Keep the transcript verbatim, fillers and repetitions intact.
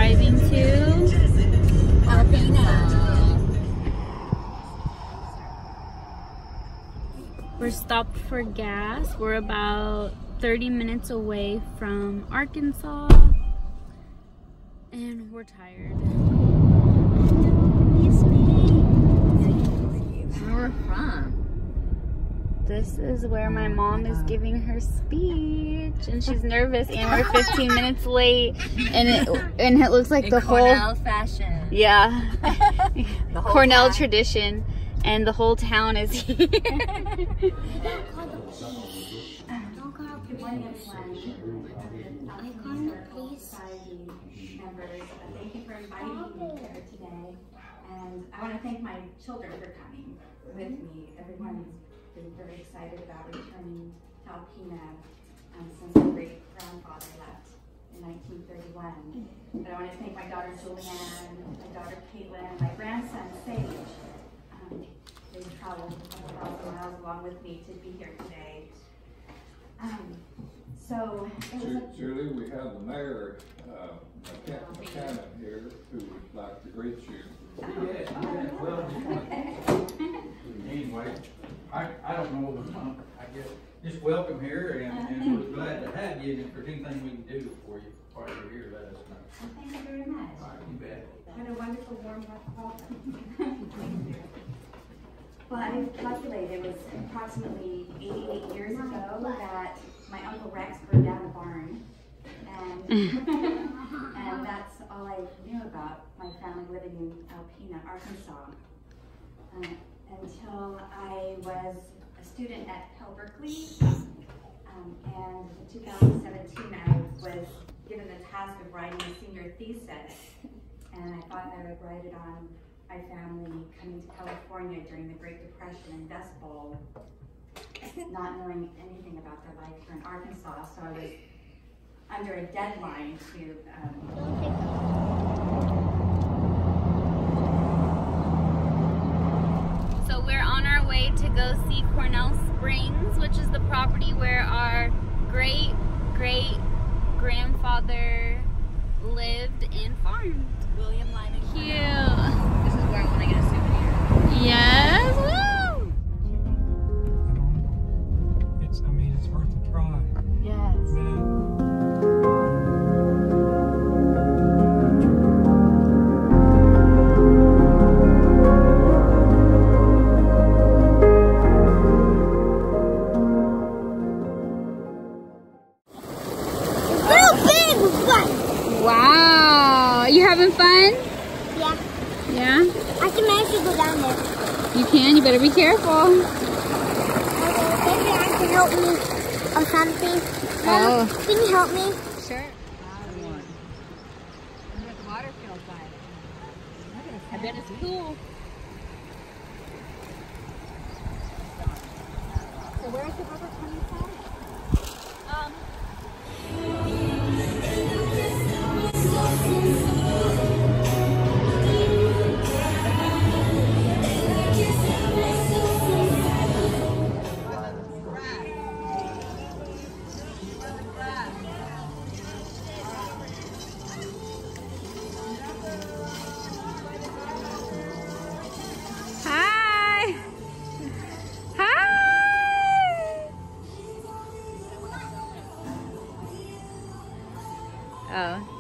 driving to Alpena. We're stopped for gas. We're about thirty minutes away from Arkansas and we're tired. Where we're from. This is where my mom is giving her speech and she's nervous and we're fifteen minutes late and it and it looks like In the Cornell whole fashion. yeah The whole Cornell town. tradition and the whole town is here. Good morning, everyone. I called the police society members. Thank you for inviting me here today. And I want to thank my children for coming with me. Everyone's been very excited about returning to Alpena um, since my great grandfather left in nineteen thirty-one. But I want to thank my daughter Julianne, my daughter Caitlin, my grandson Sage. Um, they traveled a couple thousand miles along with me to be here today. Um, so, it was a, Julie, we have the mayor, uh, McCann here, who would like to greet you. Yes, yes, well, anyway, I, I don't know, um, I guess, just welcome here and, and we're glad to have you, and if there's anything we can do for you while you're here, let us know. thank you very much. All right, you bet. What a wonderful warm welcome. Well, I calculate it was approximately eighty-eight years ago that my Uncle Rex burned down a barn. And, and that's all I knew about my family living in Alpena, Arkansas. Uh, until I was a student at Pell Berkeley. Um, and in two thousand seventeen, I was given the task of writing a senior thesis. And I thought I would write it on my family coming to California during the Great Depression and Dust Bowl, not knowing anything about their life here in Arkansas. So I was under a deadline to um, So we're on our way to go see Cornell Springs, which is the property where our great great grandfather lived and farmed. William Lyman. Cute. This is where I want to get a souvenir. Yes. Woo! It's, I mean, it's worth a try. Yes. Then, Wow. You having fun? Yeah, Yeah? I can actually go down there. You can. You better be careful. Okay, maybe I can help me or something. Mom, Oh. can you help me? Sure. What the water feels like. I bet it's cool. So where's the river coming from? Um, Hi. Hi. Oh.